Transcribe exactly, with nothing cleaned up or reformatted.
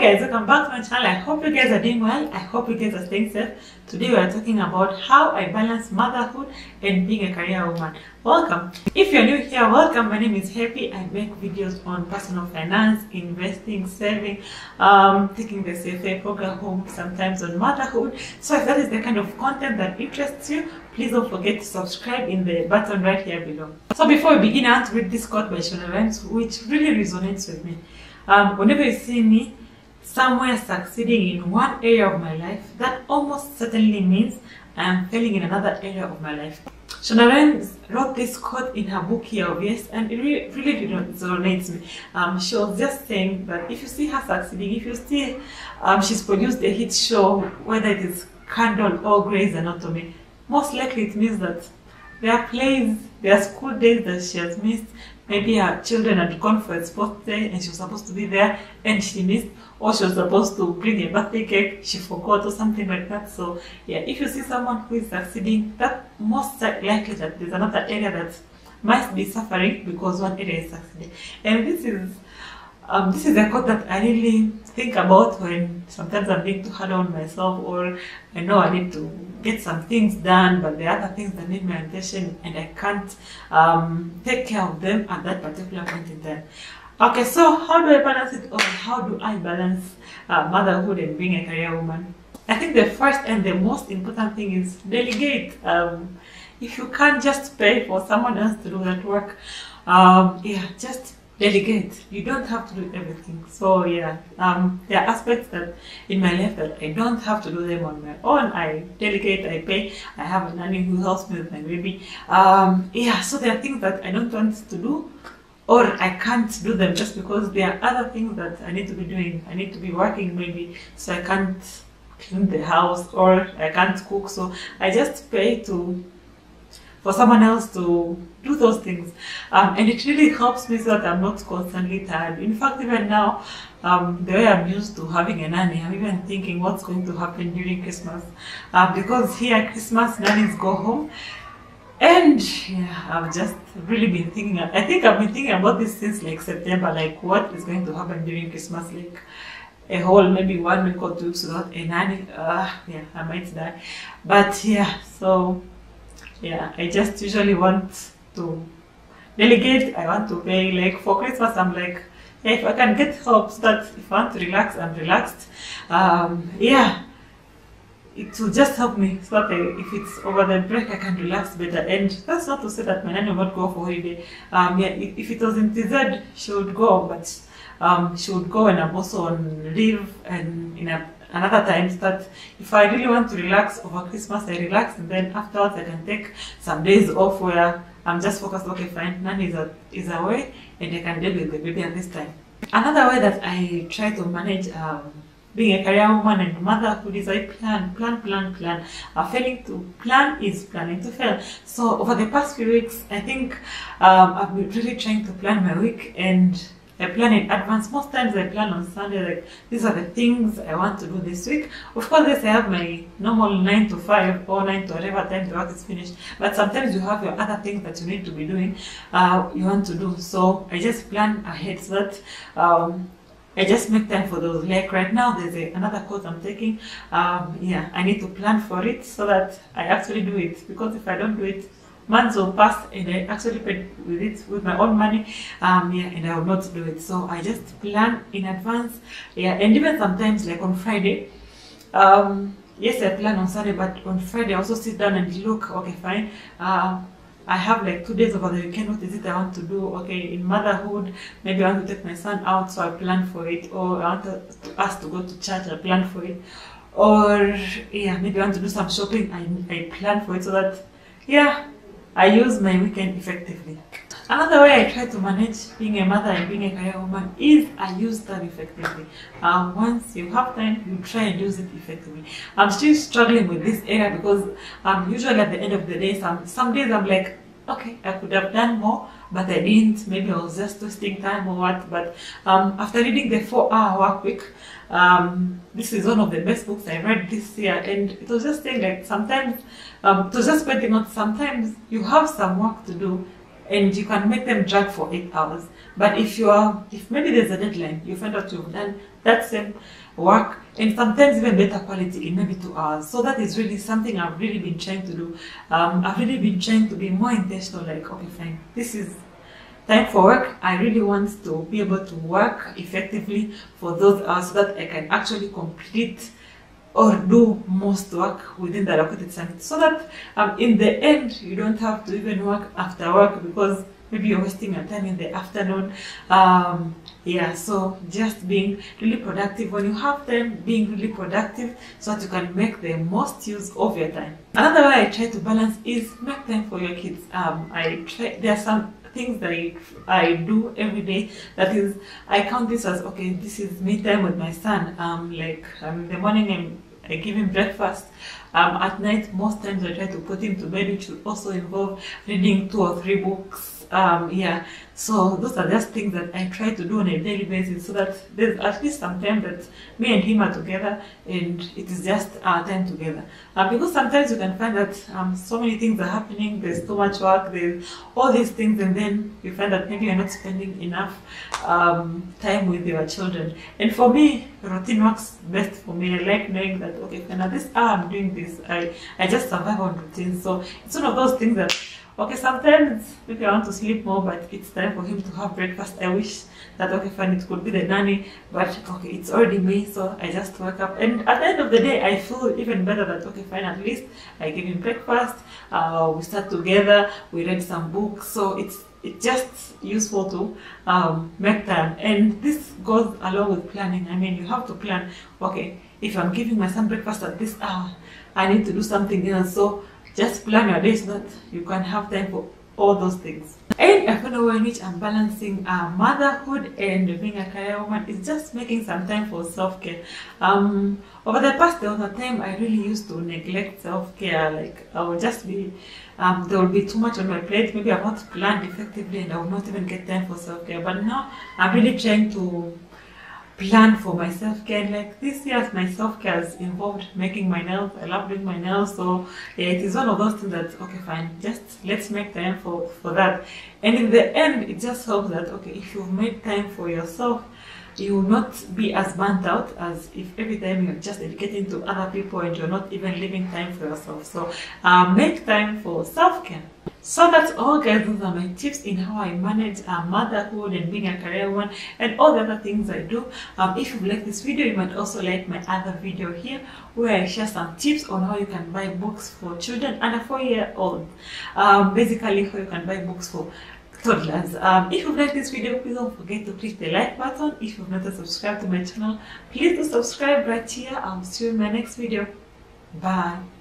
guys, welcome back to my channel. I hope you guys are doing well. I hope you guys are staying safe. Today we are talking about how I balance motherhood and being a career woman. Welcome. If you're new here, welcome. My name is Happy. I make videos on personal finance, investing, saving, um, taking the C F A program home, sometimes on motherhood. So if that is the kind of content that interests you, please don't forget to subscribe in the button right here below. So before we begin, I want to read this quote by Shonda Rhimes, which really resonates with me. Um, whenever you see me somewhere succeeding in one area of my life, that almost certainly means I am failing in another area of my life. Shonda Rhimes wrote this quote in her book Year of Yes, and it really, really resonates me. Um, she was just saying that if you see her succeeding, if you see um, she's produced a hit show, whether it is Scandal or Grey's Anatomy, most likely it means that there are plays, there are school days that she has missed. Maybe her children had gone for a sports day and she was supposed to be there and she missed, or she was supposed to bring a birthday cake, she forgot, or something like that. So yeah, if you see someone who is succeeding, that most likely that there's another area that might be suffering because one area is succeeding. And this is um, this is a quote that I really think about when sometimes I'm being too hard on myself, or I know I need to get some things done, but there are other things that need my attention and I can't um, take care of them at that particular point in time. Okay, so how do I balance it, or how do I balance uh, motherhood and being a career woman? I think the first and the most important thing is delegate. Um, if you can't just pay for someone else to do that work, um, yeah, just delegate. You don't have to do everything. So yeah, um, there are aspects that in my life that I don't have to do them on my own. I delegate, I pay. I have a nanny who helps me with my baby. Um, yeah, so there are things that I don't want to do, or I can't do them just because there are other things that I need to be doing. I need to be working maybe, so I can't clean the house, or I can't cook. So I just pay to for someone else to do those things, um, and it really helps me so that I'm not constantly tired. In fact, even now, um, the way I'm used to having a nanny, I'm even thinking what's going to happen during Christmas, uh, because here at Christmas nannies go home, and yeah, I've just really been thinking. I think I've been thinking about this since like September, like what is going to happen during Christmas, like a whole maybe one week or two weeks without a nanny. Uh, yeah, I might die, but yeah, so. Yeah, I just usually want to delegate. I want to pay. Like for Christmas, I'm like, yeah, if I can get help so that if I want to relax, I'm relaxed. Um, yeah, it will just help me so that I, if it's over the break, I can relax better. And that's not to say that my nanny will not go for holiday. Um, yeah, if, if it was in T Z, she would go, but um, she would go, and I'm also on leave and in a another times that if I really want to relax over Christmas, I relax, and then afterwards I can take some days off where I'm just focused. Okay, fine, nanny is, a, is away and I can deal with the baby at this time. Another way that I try to manage um, being a career woman and motherhood is I plan, plan, plan, plan. Uh, failing to plan is planning to fail. So over the past few weeks, I think um, I've been really trying to plan my week, and I plan in advance. Most times I plan on Sunday, like these are the things I want to do this week. Of course, yes, I have my normal nine to five or nine to whatever time the work is finished. But sometimes you have your other things that you need to be doing, uh, you want to do. So I just plan ahead so that um, I just make time for those. Like right now, there's a, another course I'm taking. Um, yeah, I need to plan for it so that I actually do it. Because if I don't do it, months will pass and I actually paid with it with my own money, um, yeah, and I will not do it. So I just plan in advance, yeah, and even sometimes like on Friday, um, yes, I plan on Saturday, but on Friday I also sit down and look, okay, fine, uh, I have like two days over the weekend, what is it I want to do? Okay, in motherhood, maybe I want to take my son out, so I plan for it, or I want to, to ask to go to church, I plan for it, or yeah, maybe I want to do some shopping, I, I plan for it so that, yeah, I use my weekend effectively. Another way I try to manage being a mother and being a career woman is I use time effectively. Um, once you have time, you try and use it effectively. I'm still struggling with this area because um, usually at the end of the day, some, some days I'm like, okay, I could have done more, but I didn't. Maybe I was just wasting time or what. But um, after reading the four-hour work week, um, this is one of the best books I read this year, and it was just saying like sometimes, um, it was just pointing out sometimes you have some work to do, and you can make them drag for eight hours. But if you are, if maybe there's a deadline, you find out you've done that same work, and sometimes even better quality in maybe two hours. So that is really something I've really been trying to do. Um, I've really been trying to be more intentional, like, okay, fine, this is time for work. I really want to be able to work effectively for those hours so that I can actually complete or do most work within the allocated time, so that um, in the end you don't have to even work after work because maybe you're wasting your time in the afternoon. Um, yeah, so just being really productive when you have time, being really productive so that you can make the most use of your time. Another way I try to balance is make time for your kids. Um, I try, there are some things that I, I do every day. That is, I count this as, okay, this is me time with my son. Um, like um, in the morning I'm, I give him breakfast. Um, at night, most times I try to put him to bed, which will also involve reading two or three books. Um, yeah, so those are just things that I try to do on a daily basis so that there's at least some time that me and him are together and it is just our time together. Uh, because sometimes you can find that um, so many things are happening, there's too much work, there's all these things, and then you find that maybe you're not spending enough um, time with your children. And for me, routine works best for me. I like knowing that, okay, now this hour I'm doing this, I, I just survive on routine. So it's one of those things that, okay, sometimes maybe I want to sleep more, but it's time for him to have breakfast. I wish that, okay, fine, it could be the nanny, but okay, it's already me, so I just wake up. And at the end of the day, I feel even better that, okay, fine, at least I give him breakfast, uh, we start together, we read some books, so it's it's just useful to um, make time. And this goes along with planning. I mean, you have to plan, okay, if I'm giving my son breakfast at this hour, I need to do something else. So just plan your day so that you can have time for all those things. And a final way in which I'm balancing uh, motherhood and being a career woman is just making some time for self-care. Um, over the past, there was a time I really used to neglect self-care. Like I would just be, um, there would be too much on my plate. Maybe I've not planned effectively and I would not even get time for self-care. But now I'm really trying to plan for my self-care. Like this year, my self-care has involved making my nails. I love doing my nails, so yeah, it is one of those things that, okay, fine, just let's make time for for that. And in the end, it just helps that, okay, if you've made time for yourself, you will not be as burnt out as if every time you're just dedicating to other people and you're not even leaving time for yourself. So uh, make time for self-care. So that's all, guys. Those are my tips in how I manage uh, motherhood and being a career woman and all the other things I do. Um, if you like this video, you might also like my other video here where I share some tips on how you can buy books for children under four year old. Um, basically, how you can buy books for toddlers. Um, if you like this video, please don't forget to click the like button. If you've not subscribed to my channel, please do subscribe right here. I'll see you in my next video. Bye.